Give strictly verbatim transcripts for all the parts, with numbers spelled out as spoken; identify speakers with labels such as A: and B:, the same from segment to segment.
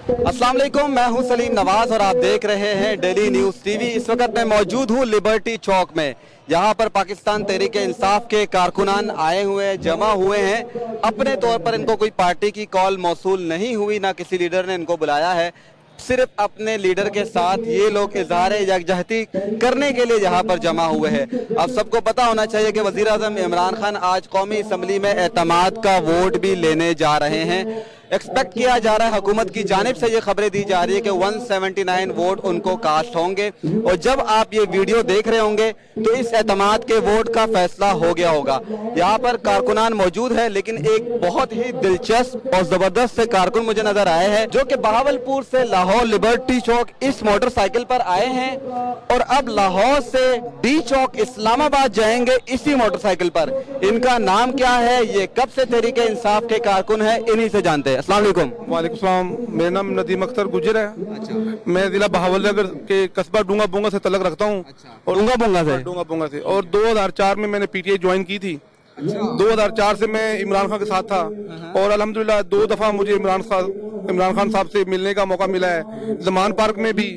A: अस्सलाम वालेकुम, मैं हूं सलीम नवाज और आप देख रहे हैं डेली न्यूज़ टीवी। इस वक्त मैं मौजूद हूं लिबर्टी चौक में। यहां पर पाकिस्तान तहरीक इंसाफ के कारकुनान आए हुए जमा हुए हैं। अपने तौर पर इनको कोई पार्टी की कॉल मौसूल नहीं हुई, ना किसी लीडर ने इनको बुलाया है। सिर्फ अपने लीडर के साथ ये लोग इजहार यकजहती करने के लिए यहाँ पर जमा हुए हैं। अब सबको पता होना चाहिए कि वज़ीर आज़म इमरान खान आज कौमी असम्बली में एतमाद का वोट भी लेने जा रहे हैं। एक्सपेक्ट किया जा रहा है, हुकूमत की जानिब से ये खबरें दी जा रही है कि एक सौ उन्यासी वोट उनको कास्ट होंगे और जब आप ये वीडियो देख रहे होंगे तो इस एतमाद के वोट का फैसला हो गया होगा। यहाँ पर कारकुनान मौजूद है, लेकिन एक बहुत ही दिलचस्प और जबरदस्त से कारकुन मुझे नजर आए हैं जो कि बहावलपुर से लाहौर लिबर्टी चौक इस मोटरसाइकिल पर आए हैं और अब लाहौर से डी चौक इस्लामाबाद जाएंगे इसी मोटरसाइकिल पर। इनका नाम क्या है, ये कब से तहरीक इंसाफ के कारकुन है, इन्हीं से जानते हैं। अस्सलाम वालेकुम।
B: वालेकुम सलाम। मेरा नाम नदीम अख्तर गुजर है। अच्छा। मैं जिला बहावलनगर के कस्बा डूंगा बुंगा से तलक रखता हूँ। अच्छा। और डूंगा बुंगा से डूंगा बुंगा से और दो हज़ार चार में मैंने पीटीआई ज्वाइन की थी। अच्छा। दो हज़ार चार से मैं इमरान खान के साथ था और अल्हम्दुलिल्लाह दो दफा मुझे इमरान खान इमरान खान साहब से मिलने का मौका मिला है। जमान पार्क में भी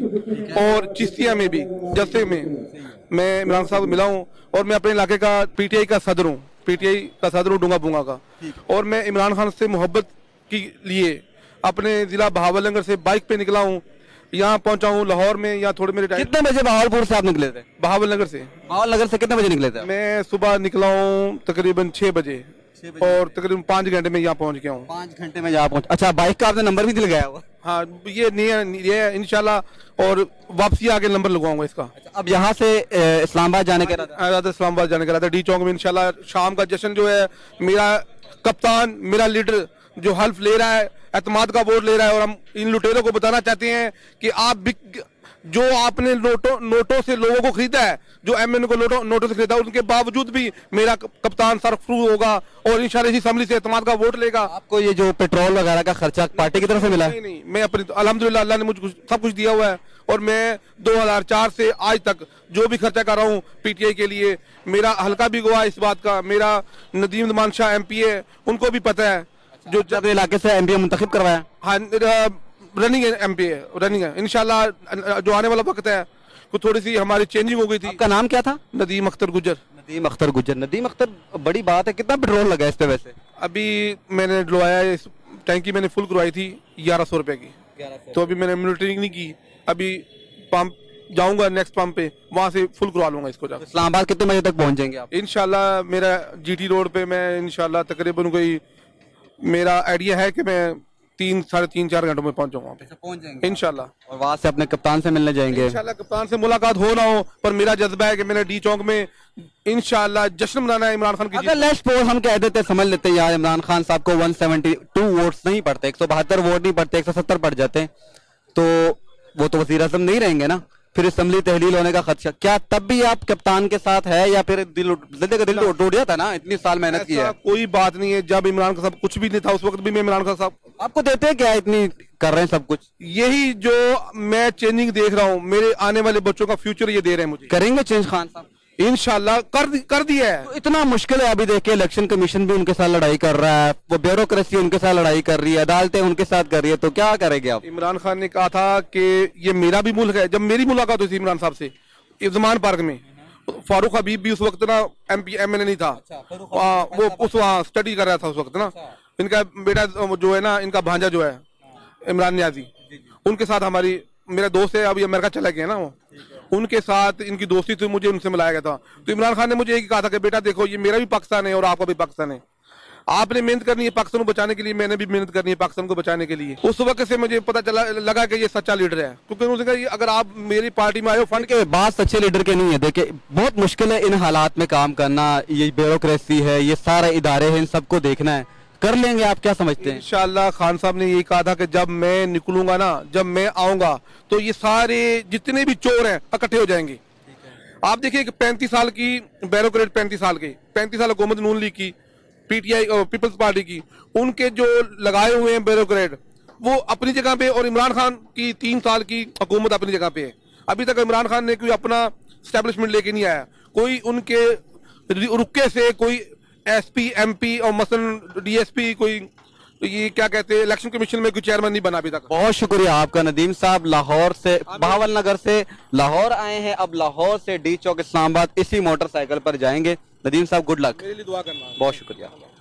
B: और चिश्तिया में भी, जस्से में मैं इमरान साहब मिला हूँ और मैं अपने इलाके का पीटीआई का सदर हूँ पीटीआई का सदर हूँ डूंगा बुंगा का। और मैं इमरान खान से मोहब्बत के लिए अपने जिला बहावलनगर से बाइक पे निकला हूँ, यहाँ पहुंचा हूँ लाहौर में। यहाँ थोड़े मेरे
A: कितने बजे बहावलपुर से आप निकले थे?
B: बहावलनगर से।
A: बहावलनगर से कितने बजे निकले थे?
B: मैं सुबह निकला हूँ तकरीबन छह बजे और तकरीबन पाँच घंटे में यहाँ पहुँच गया हूँ।
A: पाँच घंटे में यहाँ पहुँच। अच्छा, बाइक का आपने नंबर भी दिल गया हुआ?
B: हाँ, ये नहीं ये इंशाल्लाह और वापसी आके नंबर लगवाऊंगा इसका।
A: अच्छा, अब यहाँ से इस्लामाबाद जाने का
B: इरादा इस्लामाबाद जाने का इरादा डी चौक में इंशाल्लाह शाम का जश्न जो है। मेरा कप्तान, मेरा लीडर जो हल्फ ले रहा है, एतमाद का वोट ले रहा है और हम इन लुटेरों को बताना चाहते हैं कि आप जो आपने नोटों नोटों से लोगों को खरीदा है, जो एमएनए को नोटों नोटों से खरीदा, उनके बावजूद भी मेरा कप्तान सरफ्रू होगा और इंशाल्लाह इसी असेंबली से एतमाद का वोट लेगा।
A: आपको ये जो पेट्रोल वगैरह का खर्चा पार्टी की तरफ से मिला है?
B: नहीं नहीं, मैं अपनी अल्हम्दुलिल्लाह अल्लाह ने मुझे सब कुछ दिया हुआ है और मैं दो हज़ार चार से आज तक जो भी खर्चा कर रहा हूँ पीटीआई के लिए, मेरा हल्का भी गवाह इस बात का। मेरा नदीम नुमान शाह एमपी है, उनको भी पता है। जो
A: जब इलाके से एमपी मुंतखब करवाया?
B: हाँ, रनिंग एमपी है, रनिंग है। इंशाल्लाह जो आने वाला वक्त है कुछ थोड़ी सी हमारी चेंजिंग हो गई थी।
A: आपका नाम क्या था?
B: नदीम अख्तर गुजर।
A: नदीम अख्तर गुजर। नदीम अख्तर, बड़ी बात है। कितना पेट्रोल लगा इस पे वैसे?
B: अभी मैंने डलवाया, इस टैंकी मैंने फुल करवाई थी ग्यारह सौ रुपए की, तो अभी मैंने मॉनिटरिंग नहीं की। अभी पंप जाऊंगा नेक्स्ट पंप पे, वहाँ से फुल करवा लूंगा इसको जाकर।
A: इस्लामाबाद कितने बजे तक पहुंच जाएंगे आप?
B: इंशाल्लाह मेरा जीटी रोड पे मैं इंशाल्लाह तकरीबन कोई मेरा आइडिया है कि मैं तीन साढ़े तीन चार घंटों में पहुंच जाऊंगा।
A: पहुंच जाएंगे
B: इंशाल्लाह।
A: और वहाँ से अपने कप्तान से मिलने जाएंगे?
B: इंशाल्लाह कप्तान से मुलाकात हो ना हो, पर मेरा जज्बा है कि मैंने डी चौक में इंशाल्लाह जश्न मनाना है इमरान खान की।
A: अगर लेट्स सपोज हम कह देते, समझ लेते यार इमरान खान साहब को एक सौ बहत्तर वोट्स नहीं पड़ते, एक सौ बहत्तर वोट नहीं पड़ते, एक सौ सत्तर पड़ जाते, तो वो तो वज़ीर आज़म नहीं रहेंगे ना, फिर असेंबली तहलील होने का खदशा। क्या तब भी आप कप्तान के साथ है या फिर दिल का दिल टूट जाता ना? इतनी साल मेहनत की है।
B: कोई बात नहीं है, जब इमरान खान साहब कुछ भी नहीं था उस वक्त भी मैं इमरान खान साहब
A: आपको देते हैं क्या? इतनी कर रहे हैं सब कुछ।
B: यही जो मैं चेंजिंग देख रहा हूँ, मेरे आने वाले बच्चों का फ्यूचर ये दे रहे हैं मुझे।
A: करेंगे चेंज खान साहब
B: इंशाल्लाह, कर कर दिया है।
A: तो इतना मुश्किल है अभी देखिए, इलेक्शन कमीशन भी उनके साथ लड़ाई कर रहा है, वो ब्यूरोक्रेसी उनके साथ लड़ाई कर रही है, अदालतें उनके साथ कर रही है, तो क्या करेंगे आप? इमरान
B: खान ने कहा था कि ये मेरा भी मुल्क है। जब मेरी मुलाकात हुई थी इमरान साहब से जमान पार्क में, फारूक हबीब भी उस वक्त ना एमपी एमएनए नहीं था। अच्छा, वो उस वहाँ स्टडी कर रहा था उस वक्त ना। इनका बेटा जो है ना, इनका भांजा जो है इमरान न्याजी, उनके साथ हमारी, मेरा दोस्त है, अभी अमेरिका चला गया ना, वो उनके साथ इनकी दोस्ती थी, मुझे उनसे मिलाया गया था। तो इमरान खान ने मुझे यही कहा था कि बेटा देखो, ये मेरा भी पाकिस्तान है और आपका भी पाकिस्तान है, आपने मेहनत करनी है पाकिस्तान को बचाने के लिए, मैंने भी मेहनत करनी है पाकिस्तान को बचाने के लिए। उस वक्त से मुझे पता चला लगा कि ये सच्चा लीडर है, क्योंकि उसने कहा अगर आप मेरी पार्टी में आए हो फंड
A: के बाद, सच्चे लीडर के नहीं है। देखिए बहुत मुश्किल है इन हालात में काम करना, ये ब्यूरोक्रेसी है, ये सारे इदारे हैं, इन सबको देखना है। कर लेंगे आप, क्या समझते हैं?
B: इंशाल्लाह खान साहब ने यही कहा था कि जब मैं निकलूंगा ना, जब मैं आऊंगा तो ये सारे जितने भी चोर हैं इकट्ठे हो जाएंगे। आप देखिए पैंतीस साल की ब्यूरोक्रेट, पैंतीस साल के पैंतीस साल हुकूमत नून लीग की, पीटीआई और पीपल्स पार्टी की, उनके जो लगाए हुए हैं ब्यूरोक्रेट वो अपनी जगह पे, और इमरान खान की तीन साल की हुकूमत अपनी जगह पे है। अभी तक इमरान खान ने कोई अपना स्टैब्लिशमेंट लेके नहीं आया, कोई उनके रुके से कोई एसपी एमपी और मसलन डीएसपी कोई तो ये क्या कहते हैं, इलेक्शन कमीशन में कोई चेयरमैन नहीं बना अभी तक।
A: बहुत शुक्रिया आपका नदीम साहब, लाहौर से, बहावल नगर से लाहौर आए हैं, अब लाहौर से डी चौक इस्लामाबाद इसी मोटरसाइकिल पर जाएंगे। नदीम साहब गुड लक,
B: मेरे लिए दुआ करना।
A: बहुत शुक्रिया।